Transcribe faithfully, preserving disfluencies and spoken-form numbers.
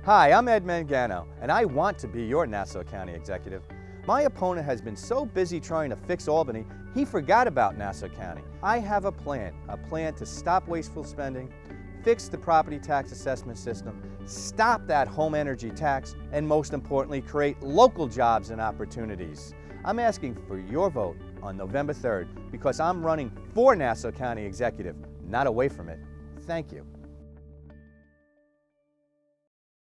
Hi, I'm Ed Mangano, and I want to be your Nassau County executive. My opponent has been so busy trying to fix Albany, he forgot about Nassau County. I have a plan, a plan to stop wasteful spending, fix the property tax assessment system, stop that home energy tax, and most importantly, create local jobs and opportunities. I'm asking for your vote on November third because I'm running for Nassau County executive, not away from it. Thank you.